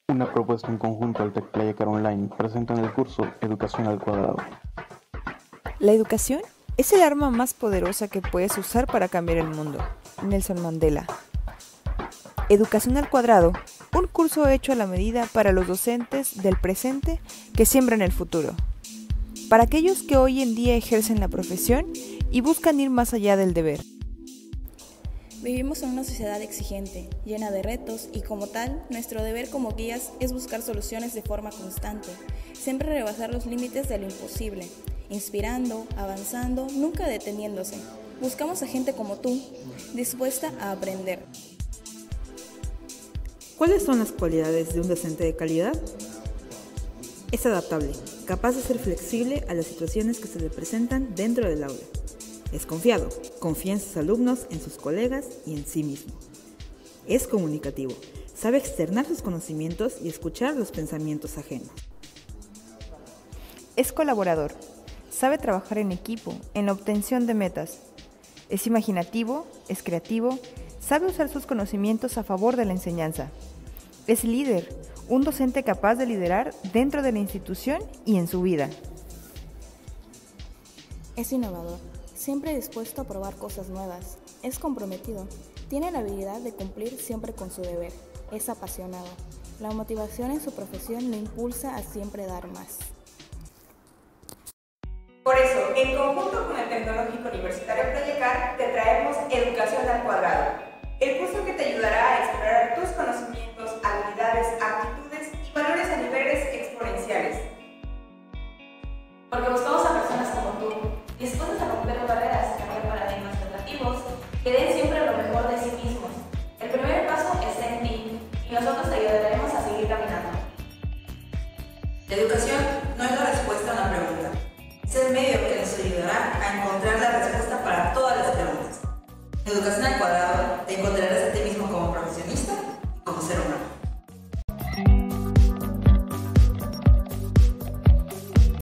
Una propuesta en conjunto al Tec Playa Cara Online presenta en el curso Educación al Cuadrado. La educación es el arma más poderosa que puedes usar para cambiar el mundo. Nelson Mandela. Educación al Cuadrado, un curso hecho a la medida para los docentes del presente que siembran el futuro. Para aquellos que hoy en día ejercen la profesión y buscan ir más allá del deber. Vivimos en una sociedad exigente, llena de retos y como tal, nuestro deber como guías es buscar soluciones de forma constante, siempre rebasar los límites de lo imposible, inspirando, avanzando, nunca deteniéndose. Buscamos a gente como tú, dispuesta a aprender. ¿Cuáles son las cualidades de un docente de calidad? Es adaptable, capaz de ser flexible a las situaciones que se le presentan dentro del aula. Es confiado, confía en sus alumnos, en sus colegas y en sí mismo. Es comunicativo, sabe externar sus conocimientos y escuchar los pensamientos ajenos. Es colaborador, sabe trabajar en equipo, en la obtención de metas. Es imaginativo, es creativo, sabe usar sus conocimientos a favor de la enseñanza. Es líder, un docente capaz de liderar dentro de la institución y en su vida. Es innovador, siempre dispuesto a probar cosas nuevas. Es comprometido, tiene la habilidad de cumplir siempre con su deber. Es apasionado. La motivación en su profesión lo impulsa a siempre dar más. Por eso, en conjunto con el Tecnológico Universitario Proyectar, te traemos Educación al Cuadrado, el curso que te ayudará a explorar tus conocimientos, habilidades, aptitudes y valores a niveles exponenciales. Porque buscamos a personas como tú, dispuestas a romper barreras, cambiar paradigmas educativos, que den siempre lo mejor de sí mismos. El primer paso está en ti y nosotros te ayudaremos a seguir caminando. La educación no es la respuesta a una pregunta, es el medio que nos ayudará a encontrar la respuesta para todas las preguntas. Educación al